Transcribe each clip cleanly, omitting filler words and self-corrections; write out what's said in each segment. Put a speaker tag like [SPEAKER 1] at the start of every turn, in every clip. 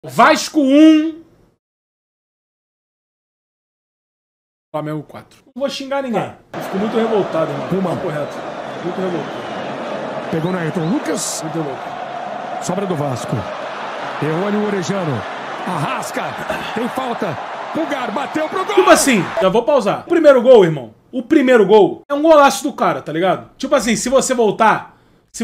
[SPEAKER 1] Vasco 1. Flamengo 4. Não vou xingar ninguém. Eu fico muito revoltado, irmão.
[SPEAKER 2] Uma.
[SPEAKER 1] Correto. Muito revoltado.
[SPEAKER 2] Pegou na Ayrton Lucas.
[SPEAKER 1] Muito revoltado.
[SPEAKER 2] Sobra do Vasco. Errou ali o Orejano. Arrasca. Tem falta. Pulgar bateu pro gol.
[SPEAKER 1] Tipo assim, já vou pausar. O primeiro gol, irmão. O primeiro gol é um golaço do cara, tá ligado? Tipo assim, se você voltar,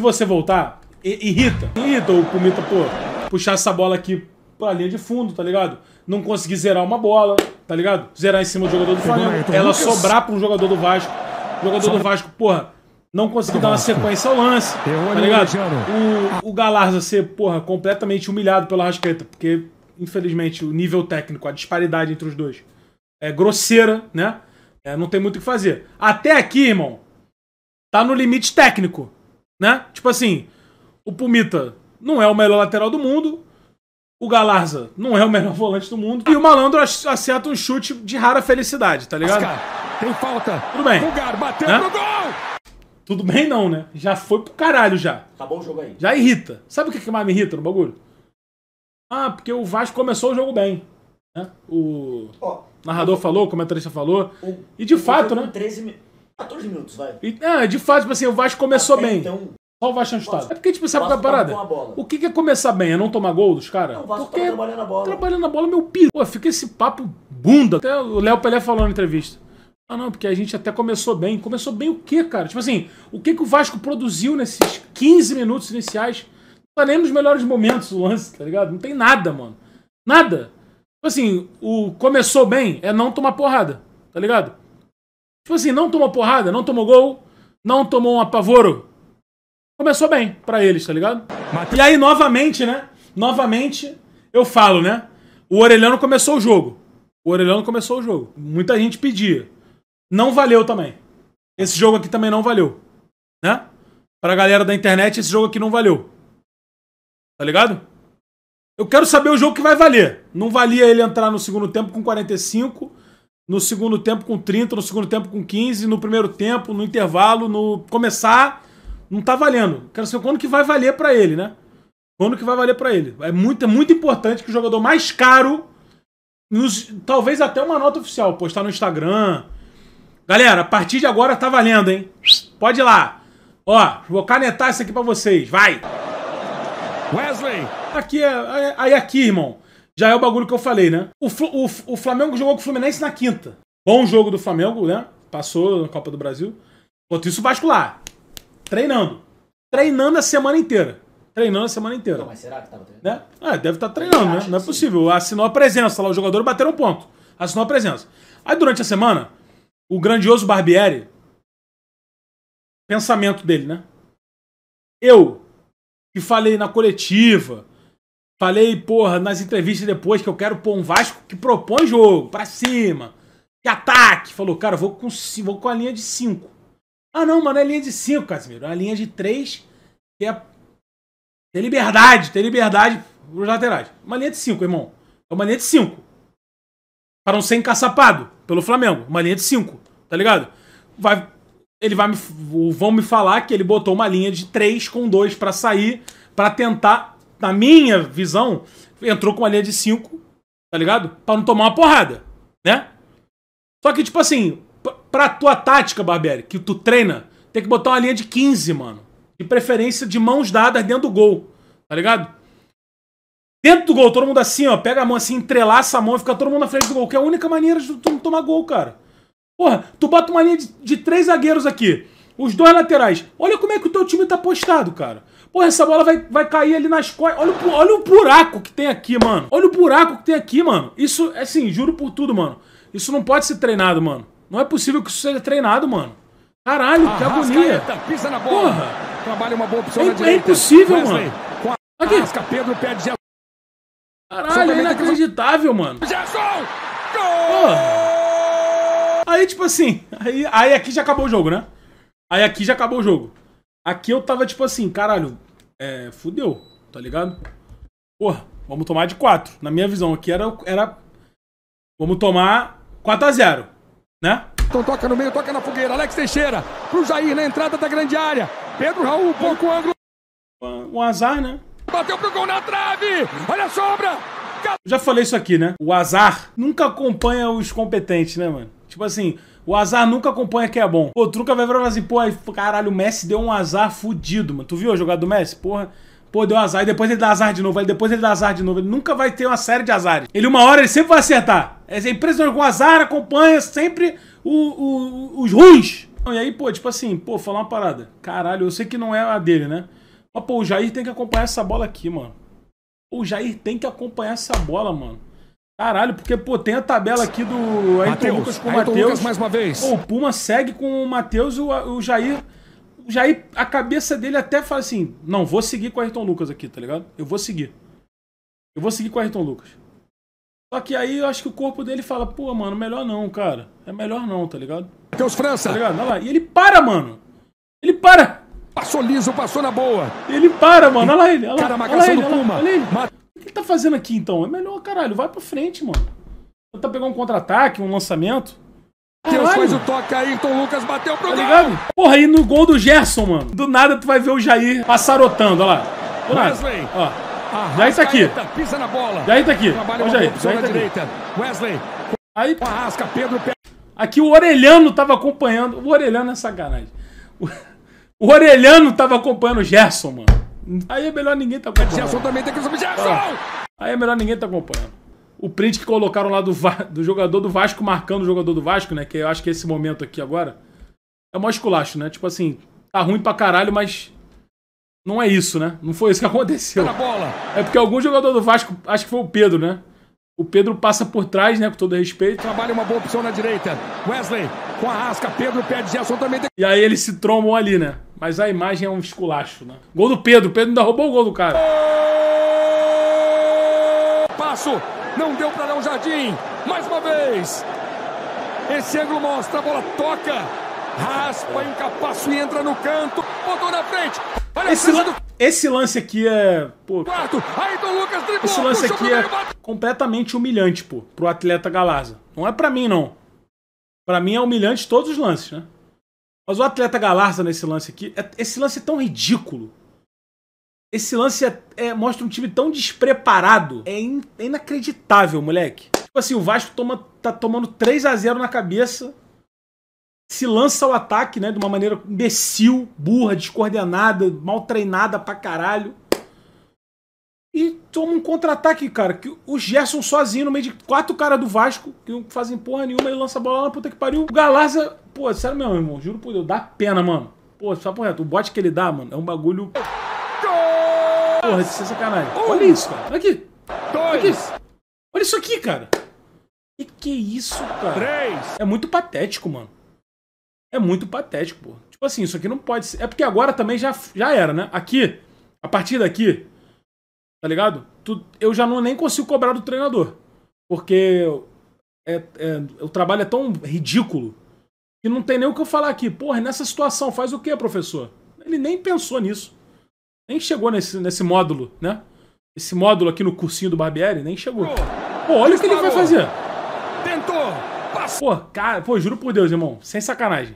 [SPEAKER 1] irrita o Pumita, pô, puxar essa bola aqui pra linha de fundo, tá ligado? Não conseguir zerar uma bola, tá ligado? Zerar em cima do jogador do Flamengo, ela sobrar pra um jogador do Vasco. O jogador do Vasco, porra, não conseguir dar uma sequência ao lance, tá ligado? O Galarza ser, porra, completamente humilhado pela Arrascaeta, porque, infelizmente, o nível técnico, a disparidade entre os dois é grosseira, né? Não tem muito o que fazer. Até aqui, irmão, tá no limite técnico, né? Tipo assim, o Pumita não é o melhor lateral do mundo, o Galarza não é o melhor volante do mundo, e o Malandro acerta um chute de rara felicidade, tá ligado?
[SPEAKER 2] Tem falta.
[SPEAKER 1] Tudo bem.
[SPEAKER 2] Pulgar bateu
[SPEAKER 1] né?
[SPEAKER 2] pro gol.
[SPEAKER 1] Tudo bem não, né? Já foi pro caralho já.
[SPEAKER 3] Acabou o jogo aí.
[SPEAKER 1] Já irrita. Sabe o que mais me irrita no bagulho? Ah, porque o Vasco começou o jogo bem, né? O narrador falou, o comentarista falou. E de fato, né?
[SPEAKER 3] 14 minutos, vai.
[SPEAKER 1] De fato, tipo assim, o Vasco começou bem.
[SPEAKER 3] Então,
[SPEAKER 1] só o Vasco chutado. É porque, tipo, sabe qual é a parada? O que é começar bem? É não tomar gol dos caras?
[SPEAKER 3] Não, o Vasco
[SPEAKER 1] porque
[SPEAKER 3] tá trabalhando a bola.
[SPEAKER 1] Trabalhando a bola, meu piro. Pô, fica esse papo bunda. Até o Léo Pelé falou na entrevista. Ah, não, porque a gente até começou bem. Começou bem o quê, cara? Tipo assim, o que o Vasco produziu nesses 15 minutos iniciais? Não tá nem nos melhores momentos o lance, tá ligado? Não tem nada, mano. Nada. Tipo assim, o começou bem é não tomar porrada, tá ligado? Tipo assim, não tomou porrada, não tomou gol, não tomou um apavoro. Começou bem pra eles, tá ligado? E aí, novamente, né? Novamente, eu falo, né? O Orelhano começou o jogo. Muita gente pedia. Não valeu também. Esse jogo aqui também não valeu. Né? Pra galera da internet, esse jogo aqui não valeu. Tá ligado? Eu quero saber o jogo que vai valer. Não valia ele entrar no segundo tempo com 45, no segundo tempo com 30, no segundo tempo com 15, no primeiro tempo, no intervalo, no começar. Não tá valendo. Quero saber quando que vai valer pra ele, né? Quando que vai valer pra ele. É muito importante que o jogador mais caro, talvez até uma nota oficial, postar no Instagram. Galera, a partir de agora tá valendo, hein? Pode ir lá. Ó, vou canetar isso aqui pra vocês. Vai!
[SPEAKER 2] Wesley!
[SPEAKER 1] Aqui, irmão, já é o bagulho que eu falei, né? O Flamengo jogou com o Fluminense na quinta. Bom jogo do Flamengo, né? Passou na Copa do Brasil. Enquanto isso, o Vasco lá. Treinando. Treinando a semana inteira.
[SPEAKER 3] Não, mas será que tava treinando?
[SPEAKER 1] Né? Deve estar treinando, né? Não é possível. Assinou a presença lá, os jogadores bateram ponto. Assinou a presença. Aí durante a semana, o grandioso Barbieri, pensamento dele, né? Eu, que falei na coletiva, falei, porra, nas entrevistas depois que eu quero pôr um Vasco que propõe jogo, pra cima, que ataque. Falou, cara, vou com a linha de 5. Ah, não, mano, é linha de 5, Casimiro. É a linha de 3, que é ter liberdade pros laterais. Uma linha de 5, irmão. É uma linha de 5. Para não ser encaçapado pelo Flamengo. Uma linha de 5, tá ligado? Vão me falar que ele botou uma linha de 3 com 2 pra sair, pra tentar, na minha visão, entrou com uma linha de 5, tá ligado? Pra não tomar uma porrada, né? Só que, tipo assim, pra tua tática, Barbieri, que tu treina, tem que botar uma linha de 15, mano. De preferência de mãos dadas dentro do gol, tá ligado? Dentro do gol, todo mundo assim, ó, pega a mão assim, entrelaça a mão e fica todo mundo na frente do gol, que é a única maneira de tu não tomar gol, cara. Porra, tu bota uma linha de 3 zagueiros aqui, os 2 laterais. Olha como é que o teu time tá postado, cara. Porra, essa bola vai cair ali nas costas. Olha o buraco que tem aqui, mano. Olha o buraco que tem aqui, mano. Isso, assim, juro por tudo, mano. Isso não pode ser treinado, mano. Não é possível que isso seja treinado, mano. Caralho, que agonia.
[SPEAKER 2] Pisa na bola.
[SPEAKER 1] Porra.
[SPEAKER 2] Trabalha uma boa opção na direita.
[SPEAKER 1] É impossível,
[SPEAKER 2] Wesley,
[SPEAKER 1] mano.
[SPEAKER 2] Aqui.
[SPEAKER 1] Aqui.
[SPEAKER 2] Pedro perde.
[SPEAKER 1] Caralho, é inacreditável, mano.
[SPEAKER 2] Gerson!
[SPEAKER 1] Gol! Aí, tipo assim, aí aqui já acabou o jogo, né? Aí aqui já acabou o jogo. Aqui eu tava, tipo assim, caralho, fudeu, tá ligado? Porra, vamos tomar de 4. Na minha visão aqui era vamos tomar 4-0, né?
[SPEAKER 2] Então toca no meio, toca na fogueira. Alex Teixeira pro Jair na entrada da grande área. Pedro Raul, pouco ângulo.
[SPEAKER 1] Um azar, né?
[SPEAKER 2] Bateu pro gol na trave. Olha a sobra.
[SPEAKER 1] Já falei isso aqui, né? O azar nunca acompanha os competentes, né, mano? Tipo assim, o azar nunca acompanha quem é bom. Pô, tu nunca vai falar assim, pô, caralho, o Messi deu um azar fudido, mano. Tu viu a jogada do Messi? Porra, pô, deu azar. E depois ele dá azar de novo. Aí depois ele dá azar de novo. Ele nunca vai ter uma série de azares. Ele, uma hora, ele sempre vai acertar. É impressionante, com azar acompanha sempre os ruins. E aí, pô, tipo assim, pô, falar uma parada. Caralho, eu sei que não é a dele, né? Mas, pô, o Jair tem que acompanhar essa bola aqui, mano. O Jair tem que acompanhar essa bola, mano. Caralho, porque, pô, tem a tabela aqui do Ayrton Lucas com o Matheus.
[SPEAKER 2] Mais uma vez.
[SPEAKER 1] Pô, o Puma segue com o Matheus e o Jair. O Jair, a cabeça dele até fala assim, não, vou seguir com o Ayrton Lucas aqui, tá ligado? Eu vou seguir. Eu vou seguir com o Ayrton Lucas. Só que aí eu acho que o corpo dele fala, pô, mano, melhor não, cara. É melhor não, tá ligado?
[SPEAKER 2] Matheus França.
[SPEAKER 1] Tá ligado? Olha lá. E ele para, mano. Ele para.
[SPEAKER 2] Passou liso, passou na boa.
[SPEAKER 1] Ele para, mano. Olha lá ele. Olha lá,
[SPEAKER 2] cara, a marcação do Puma.
[SPEAKER 1] Olha ele. O que ele tá fazendo aqui, então? É melhor, caralho. Vai pra frente, mano. Tentar pegar um contra-ataque, um lançamento.
[SPEAKER 2] Matheus faz o toque, Ayrton Lucas bateu pro
[SPEAKER 1] gol.
[SPEAKER 2] Tá
[SPEAKER 1] ligado? Porra, aí no gol do Gerson, mano. Do nada tu vai ver o Jair passarotando, olha lá. Do nada.
[SPEAKER 2] Wesley.
[SPEAKER 1] Ó. Jair tá aqui.
[SPEAKER 2] Pisa na bola.
[SPEAKER 1] Jair tá aqui.
[SPEAKER 2] Trabalha
[SPEAKER 1] Ó, Jair
[SPEAKER 2] na
[SPEAKER 1] tá
[SPEAKER 2] direita. Wesley.
[SPEAKER 1] Aí,
[SPEAKER 2] Arrasca, Pedro.
[SPEAKER 1] Aqui o Orelhano tava acompanhando. O Orelhano é sacanagem. O Orelhano tava acompanhando o Gerson, mano. Aí é melhor ninguém tá acompanhando.
[SPEAKER 2] Gerson também tem que subir. Gerson!
[SPEAKER 1] Aí é melhor ninguém tá acompanhando. O print que colocaram lá do jogador do Vasco marcando o jogador do Vasco, né? Que eu acho que é esse momento aqui agora. É o maior esculacho, né? Tipo assim, tá ruim pra caralho, mas não é isso, né? Não foi isso que aconteceu.
[SPEAKER 2] Na bola.
[SPEAKER 1] É porque algum jogador do Vasco, acho que foi o Pedro, né? O Pedro passa por trás, né? Com todo respeito.
[SPEAKER 2] Trabalha uma boa opção na direita. Wesley com a Arrasca. Pedro pede, Gerson também tem...
[SPEAKER 1] E aí eles se trombam ali, né? Mas a imagem é um esculacho, né? Gol do Pedro. O Pedro ainda roubou o gol do cara.
[SPEAKER 2] Passo. Não deu pra dar um jardim. Mais uma vez. Esse ângulo mostra. A bola toca. Raspa, encapaço e entra no canto. Botou na frente. Olha
[SPEAKER 1] esse lance aqui é... Pô,
[SPEAKER 2] quarto. Ayrton Lucas driblou.
[SPEAKER 1] Esse lance aqui é completamente humilhante, pô, pro atleta Galarza. Não é pra mim, não. Pra mim é humilhante todos os lances, né? Mas o atleta Galarza nesse lance aqui... Esse lance é tão ridículo. Esse lance mostra um time tão despreparado. É inacreditável, moleque. Tipo assim, o Vasco tá tomando 3-0 na cabeça. Se lança ao ataque, né? De uma maneira imbecil, burra, descoordenada, mal treinada pra caralho. E toma um contra-ataque, cara. Que o Gerson sozinho, no meio de 4 caras do Vasco, que não fazem porra nenhuma, ele lança a bola lá na puta que pariu. O Galarza, pô, sério mesmo, irmão. Juro por Deus, dá pena, mano. Pô, só por reto. O bote que ele dá, mano, é um bagulho... Porra, isso é sacanagem. Olha isso, cara. Olha aqui. Olha isso. Olha isso aqui, cara. Que é isso, cara?
[SPEAKER 2] 3.
[SPEAKER 1] É muito patético, mano. É muito patético, pô. Tipo assim, isso aqui não pode ser... É porque agora também já era, né? Aqui, a partir daqui, tá ligado? Eu já nem consigo cobrar do treinador. Porque o trabalho é tão ridículo que não tem nem o que eu falar aqui. Porra, nessa situação, faz o quê, professor? Ele nem pensou nisso. Nem chegou nesse módulo, né? Esse módulo aqui no cursinho do Barbieri, nem chegou. Pô, olha o que ele vai fazer.
[SPEAKER 2] Tentou.
[SPEAKER 1] Pô, cara, pô, juro por Deus, irmão. Sem sacanagem.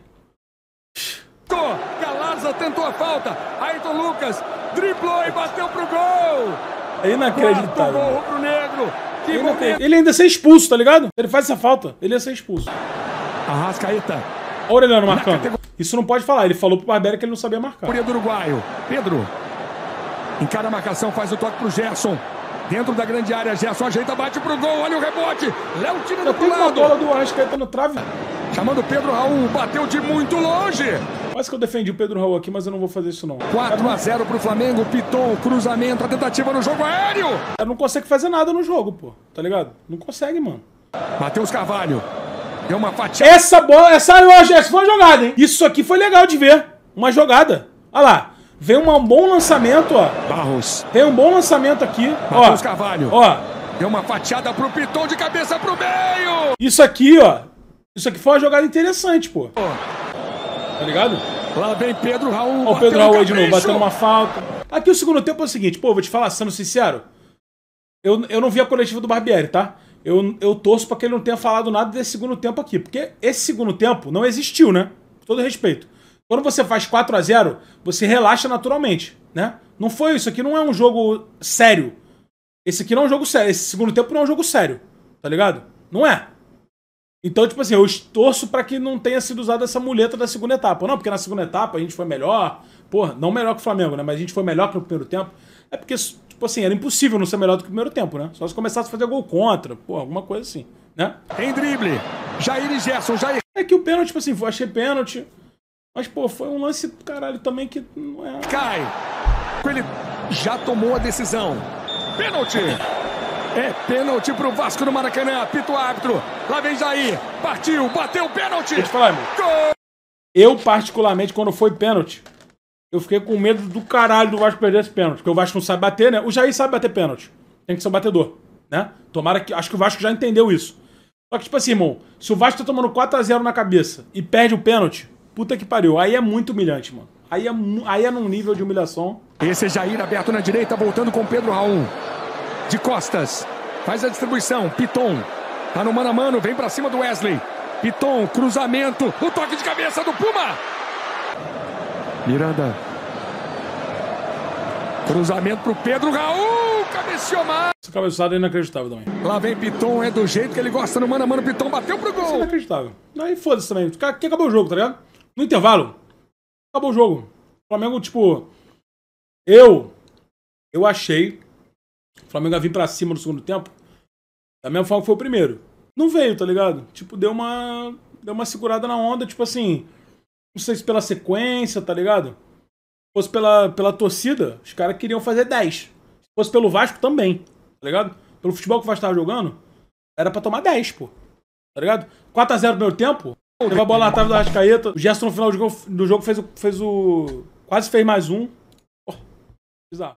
[SPEAKER 2] Galarza tentou a falta. Ayrton Lucas driblou e bateu pro gol.
[SPEAKER 1] É inacreditável.
[SPEAKER 2] Gol pro negro. Que momento.
[SPEAKER 1] Ele ainda ia ser expulso, tá ligado? Ele faz essa falta, ele ia ser expulso.
[SPEAKER 2] Arrascaeta.
[SPEAKER 1] Olha o Orelhano marcando. Isso não pode falar. Ele falou pro Barbieri que ele não sabia marcar.
[SPEAKER 2] Do uruguaio. Pedro. Encara a marcação, faz o toque pro Gerson. Dentro da grande área, Gerson ajeita, bate pro gol. Olha o rebote. Léo tira do lado.
[SPEAKER 1] Tem uma bola do Arrascaeta no trave.
[SPEAKER 2] Chamando o Pedro Raul. Bateu de muito longe.
[SPEAKER 1] Quase que eu defendi o Pedro Raul aqui, mas eu não vou fazer isso não.
[SPEAKER 2] 4-0 pro Flamengo. Piton, cruzamento, a tentativa no jogo aéreo.
[SPEAKER 1] Ela não consegue fazer nada no jogo, pô. Tá ligado? Não consegue, mano.
[SPEAKER 2] Matheus Carvalho. Deu uma fatiada.
[SPEAKER 1] Essa bola, essa foi uma jogada, hein? Isso aqui foi legal de ver. Uma jogada. Olha lá. Vem um bom lançamento, ó.
[SPEAKER 2] Barros.
[SPEAKER 1] Tem um bom lançamento aqui.
[SPEAKER 2] Matheus Carvalho.
[SPEAKER 1] Ó.
[SPEAKER 2] Deu uma fatiada pro Piton de cabeça pro meio.
[SPEAKER 1] Isso aqui, ó. Isso aqui foi uma jogada interessante, pô. Tá ligado?
[SPEAKER 2] Lá vem Pedro Raul.
[SPEAKER 1] Ó o Pedro Raul aí de novo, batendo uma falta. Aqui o segundo tempo é o seguinte, pô, vou te falar, sendo sincero. Eu não vi a coletiva do Barbieri, tá? Eu torço pra que ele não tenha falado nada desse segundo tempo aqui. Porque esse segundo tempo não existiu, né? Com todo respeito. Quando você faz 4-0, você relaxa naturalmente, né? Não foi isso aqui, não é um jogo sério. Esse aqui não é um jogo sério. Esse segundo tempo não é um jogo sério. Tá ligado? Não é. Então, tipo assim, eu torço pra que não tenha sido usada essa muleta da segunda etapa. Não, porque na segunda etapa a gente foi melhor. Porra, não melhor que o Flamengo, né? Mas a gente foi melhor que no primeiro tempo. É porque, tipo assim, era impossível não ser melhor do que o primeiro tempo, né? Só se começasse a fazer gol contra. Porra, alguma coisa assim, né?
[SPEAKER 2] Tem drible. Jair e Gerson. Jair.
[SPEAKER 1] É que o pênalti, tipo assim, eu achei pênalti. Mas, pô, foi um lance, caralho, também que não é...
[SPEAKER 2] Cai. Ele já tomou a decisão. Pênalti. É pênalti pro Vasco no Maracanã. Apita o árbitro. Lá vem Jair. Partiu. Bateu o pênalti.
[SPEAKER 1] Deixa eu te falar, irmão. Eu, particularmente, quando foi pênalti, eu fiquei com medo do caralho do Vasco perder esse pênalti. Porque o Vasco não sabe bater, né? O Jair sabe bater pênalti. Tem que ser um batedor, né? Tomara que... Acho que o Vasco já entendeu isso. Só que, tipo assim, irmão, se o Vasco tá tomando 4-0 na cabeça e perde o pênalti, puta que pariu. Aí é muito humilhante, mano. Aí é num nível de humilhação.
[SPEAKER 2] Esse é Jair aberto na direita, voltando com Pedro Raul. De costas. Faz a distribuição. Piton. Tá no mano a mano. Vem pra cima do Wesley. Piton. Cruzamento. O toque de cabeça do Puma. Miranda. Cruzamento pro Pedro Raul. Cabeceou mais.
[SPEAKER 1] Essa cabeçada é inacreditável também.
[SPEAKER 2] Lá vem Piton. É do jeito que ele gosta no mano a mano. Piton bateu pro gol.
[SPEAKER 1] Isso é inacreditável. Aí foda-se também. Que acabou o jogo, tá ligado? No intervalo. Acabou o jogo. O Flamengo, tipo... Eu achei... O Flamengo ia vir pra cima no segundo tempo. Da mesma forma que foi o primeiro. Não veio, tá ligado? Tipo, deu uma segurada na onda, tipo assim... Não sei se pela sequência, tá ligado? Se fosse pela torcida, os caras queriam fazer 10. Se fosse pelo Vasco, também. Tá ligado? Pelo futebol que o Vasco tava jogando, era pra tomar 10, pô. Tá ligado? 4-0 no primeiro tempo. Levou a bola na trave do Arrascaeta. O Gerson no final do jogo quase fez mais um. Bizarro.